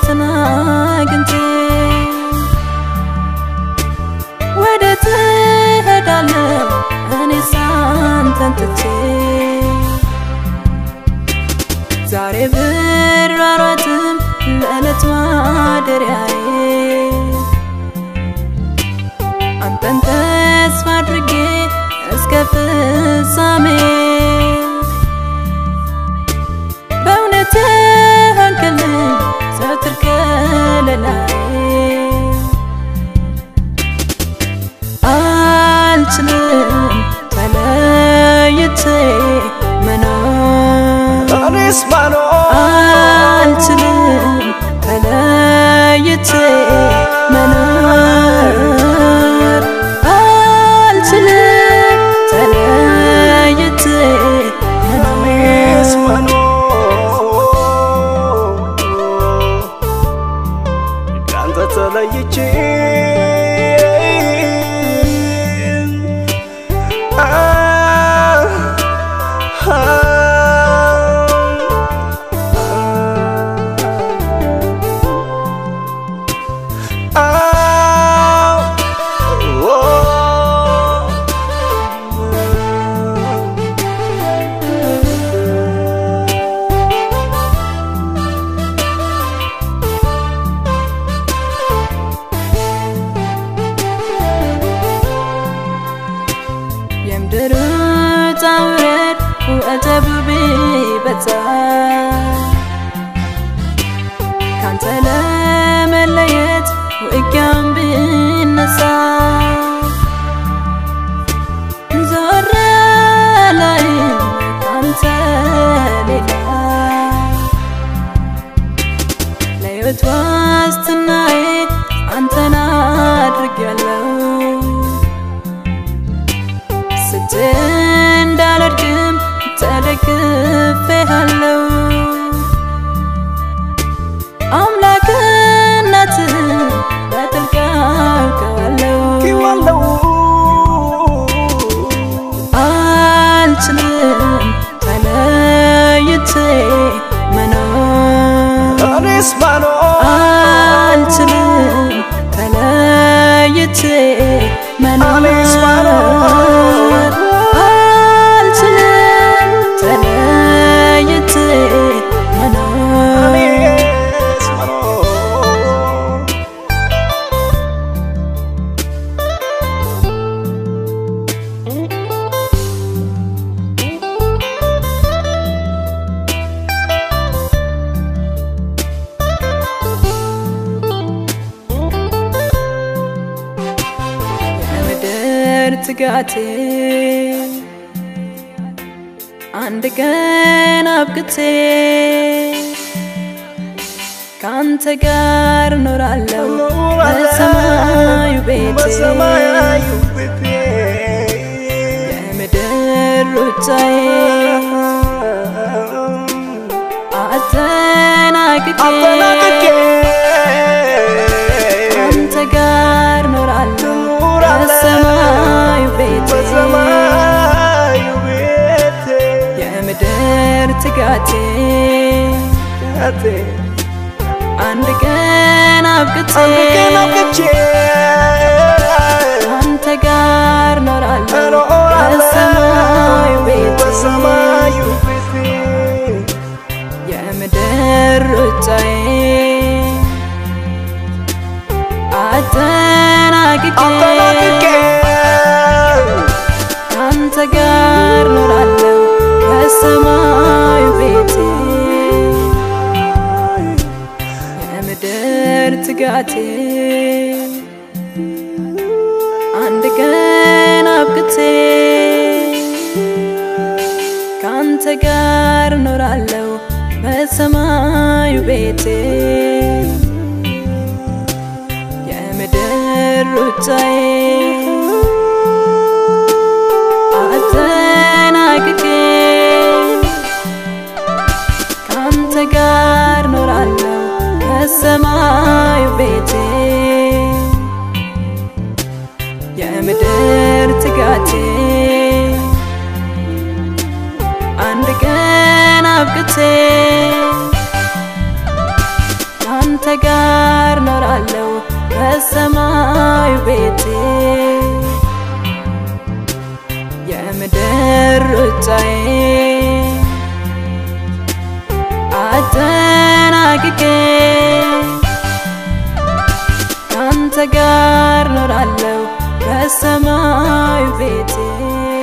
አንተን አግኝቼ ወዴት እሄዳለሁ እኔስ አንተን ትቼ ዛሬ ብራራትም ለዕለት ማደሪያዬ አንተን ተስፋ አድርጌ እስከ ፍጻሜ በእውነት ሆንክልኝ ዘወትር ከለላዬ አልችልም ተለይቼ መኖር እኔስ መኖር አልችልም ተለይቼ መኖር አልችልም ተለይቼ እኔስ መኖር ካንተ ተለይቼ የምድር ውጣ ውረድ ወጀቡ ቢበዛ ካንተ ለመለየት ውጊያም ቢነሳ ዞር አላይም ካንተ ሌላ ለሕይወት ዋስትናዬ አንተን አድርጌያለሁ እንዳልወድቅም ተደግፌሃለሁ አምላክነትህን በጥልቅ አውቃለሁ አልችልም ተለይቼ መኖር እኔስ መኖር አልችልም ተለይቼ መኖር አልችልም ተለይቼ መኖር እኔስ መኖር የምድር ትጋቴ አንድ ቀን አብቅቼ ካንተ ጋር ኖራለሁ በሰማዩ ቤቴ የምድር ሩጫዬ አጠናቅቄ ካንተ ጋር ኖራለሁ በሰማዩ ቤቴ የምድር ትጋቴ አንድ ቀን አብቅቼ ካንተ ጋር ኖራለሁ በሰማዩ ቤቴ የምድር ሩጫዬ አጠናቅቄ ካንተ ጋር ኖራለሁ በሰማዩ ቤቴ የምድር ትጋቴ አንድ ቀን አብቅቼ ካንተ ጋር ኖራለሁ በሰማዩ ቤቴ የምድር ሩጫዬ አጠናቅቄ ካንተ ጋር ኖራለሁ በሰማዩ ቤቴ የምድር ትጋቴ አንድ ቀን አብቅቼ ካንተ ጋር ኖራለሁ በሰማዩ ቤቴ የምድር ሩጫዬ አጠናቅቄ ካንተ ጋር ኖራለሁ በሰማዩ ቤቴ